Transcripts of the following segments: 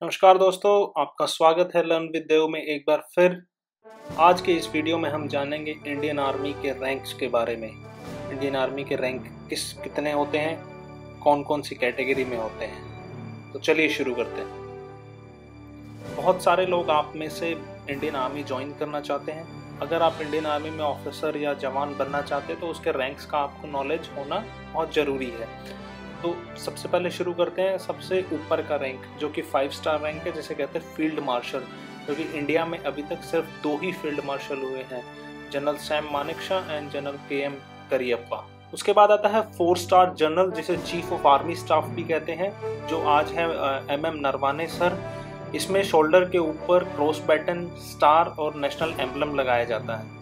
नमस्कार दोस्तों, आपका स्वागत है लर्न विद देव में एक बार फिर। आज के इस वीडियो में हम जानेंगे इंडियन आर्मी के रैंक्स के बारे में। इंडियन आर्मी के रैंक कितने होते हैं, कौन कौन सी कैटेगरी में होते हैं। तो चलिए शुरू करते हैं। बहुत सारे लोग आप में से इंडियन आर्मी ज्वाइन करना चाहते हैं। अगर आप इंडियन आर्मी में ऑफिसर या जवान बनना चाहते हैं तो उसके रैंक्स का आपको नॉलेज होना बहुत ज़रूरी है। तो सबसे पहले शुरू करते हैं सबसे ऊपर का रैंक, जो कि 5 स्टार रैंक है, जिसे कहते हैं फील्ड मार्शल। क्योंकि इंडिया में अभी तक सिर्फ 2 ही फील्ड मार्शल हुए हैं, general Sam Manekshaw and general KM Cariappa. उसके बाद आता है 4 स्टार जनरल, जिसे चीफ ऑफ आर्मी स्टाफ भी कहते हैं, जो आज है MM नरवाने सर। इसमें शोल्डर के ऊपर क्रॉस बैटन, स्टार और नेशनल एम्बलम लगाया जाता है।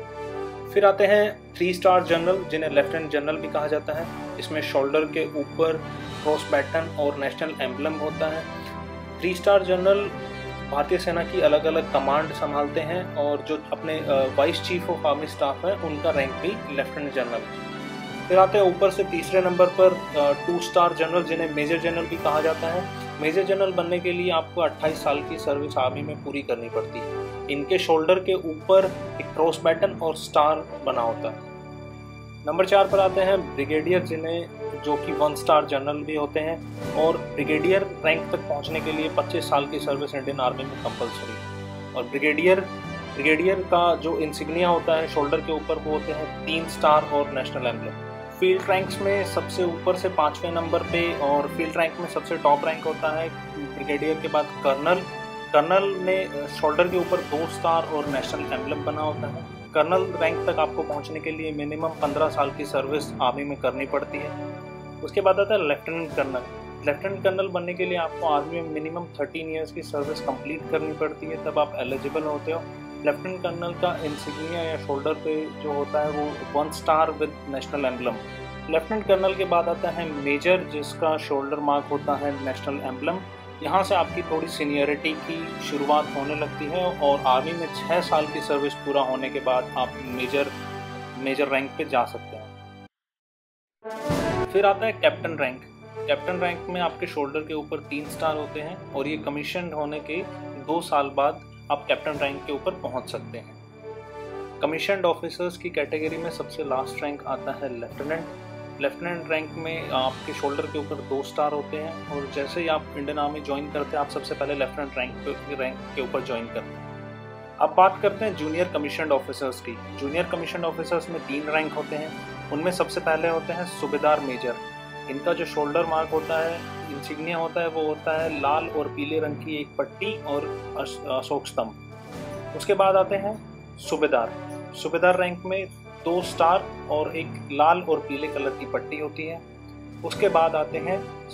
फिर आते हैं 3 स्टार जनरल, जिन्हें लेफ्टिनेंट जनरल भी कहा जाता है। इसमें शोल्डर के ऊपर क्रॉस बैटन और नेशनल एम्बलम होता है। 3 स्टार जनरल भारतीय सेना की अलग अलग कमांड संभालते हैं, और जो अपने vice chief of army staff है उनका रैंक भी लेफ्टिनेंट जनरल। फिर आते हैं ऊपर से तीसरे नंबर पर 2 स्टार जनरल, जिन्हें मेजर जनरल भी कहा जाता है। मेजर जनरल बनने के लिए आपको 28 साल की सर्विस आर्मी में पूरी करनी पड़ती है। इनके शोल्डर के ऊपर एक क्रॉस बैटन और स्टार बना होता है। नंबर 4 पर आते हैं ब्रिगेडियर, जो कि 1 स्टार जनरल भी होते हैं, और ब्रिगेडियर रैंक तक पहुंचने के लिए 25 साल की सर्विस इंडियन आर्मी में कंपलसरी है। और ब्रिगेडियर का जो इंसिग्निया होता है शोल्डर के ऊपर, वो होते हैं 3 स्टार और नेशनल एम्बलम। फील्ड रैंक्स में सबसे ऊपर से 5वें नंबर पे और फील्ड रैंक में सबसे टॉप रैंक होता है ब्रिगेडियर के बाद कर्नल। कर्नल में शोल्डर के ऊपर 2 स्टार और नेशनल एम्बलम बना होता है। कर्नल रैंक तक आपको पहुंचने के लिए मिनिमम 15 साल की सर्विस आर्मी में करनी पड़ती है। उसके बाद आता है लेफ्टिनेंट कर्नल। लेफ्टिनेंट कर्नल बनने के लिए आपको आर्मी में मिनिमम 13 ईयर्स की सर्विस कंप्लीट करनी पड़ती है, तब आप एलिजिबल होते हो। लेफ्टिनेंट कर्नल का इंसिग्निया या शोल्डर पे जो होता है वो 1 star with national emblem. Lieutenant colonel के बाद आता है मेजर, जिसका शोल्डर मार्क होता है नेशनल एम्बलम। यहाँ से आपकी थोड़ी सीनियरिटी की शुरुआत होने लगती है, और आर्मी में 6 साल की सर्विस पूरा होने के बाद आप मेजर रैंक पे जा सकते हैं। फिर आता है कैप्टन रैंक। कैप्टन रैंक में आपके शोल्डर के ऊपर 3 स्टार होते हैं, और ये कमीशन होने के 2 साल बाद आप कैप्टन रैंक के ऊपर पहुंच सकते हैं। कमीशन्ड ऑफिसर्स की कैटेगरी में सबसे लास्ट रैंक आता है लेफ्टिनेंट रैंक में आपके शोल्डर के ऊपर 2 स्टार होते हैं, और जैसे ही आप इंडियन आर्मी ज्वाइन करते हैं आप सबसे पहले लेफ्टिनेंट रैंक के ऊपर ज्वाइन करते हैं। अब बात करते हैं जूनियर कमीशन्ड ऑफिसर्स की। जूनियर कमीशन्ड ऑफिसर्स में 3 रैंक होते हैं। उनमें सबसे पहले होते हैं सूबेदार मेजर। इनका जो शोल्डर मार्क होता है, इंसिग्निया होता है, वो होता है लाल और पीले रंग की एक पट्टी और अशोक स्तंभ। उसके बाद आते हैं सूबेदार रैंक में 2 स्टार और एक लाल और पीले कलर की पट्टी होती है। उसके बाद आते हैं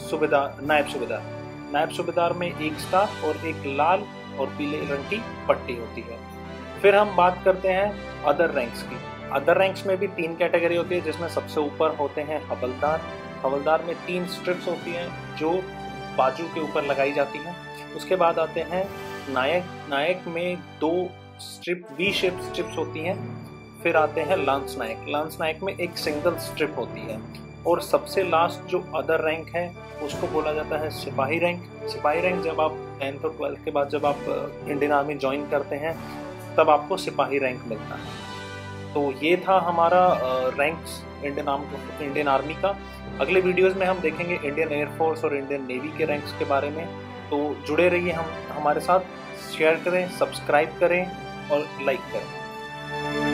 नायब सूबेदार में 1 स्टार और एक लाल और पीले रंग की पट्टी होती है। फिर हम बात करते हैं अदर रैंक्स की। अदर रैंक्स में भी 3 कैटेगरी होती है, जिसमें सबसे ऊपर होते हैं हवलदार में 3 स्ट्रिप्स होती हैं जो बाजू के ऊपर लगाई जाती हैं। उसके बाद आते हैं नायक में 2 V शेप स्ट्रिप्स होती हैं। फिर आते हैं लांस नायक में एक सिंगल स्ट्रिप होती है। और सबसे लास्ट जो अदर रैंक है उसको बोला जाता है सिपाही रैंक जब आप 10th और 12th के बाद जब आप इंडियन आर्मी ज्वाइन करते हैं तब आपको सिपाही रैंक मिलता है। तो ये था हमारा रैंक्स इंडियन आर्मी का। अगले वीडियोस में हम देखेंगे इंडियन एयरफोर्स और इंडियन नेवी के रैंक्स के बारे में। तो जुड़े रहिए हमारे साथ, शेयर करें, सब्सक्राइब करें और लाइक करें।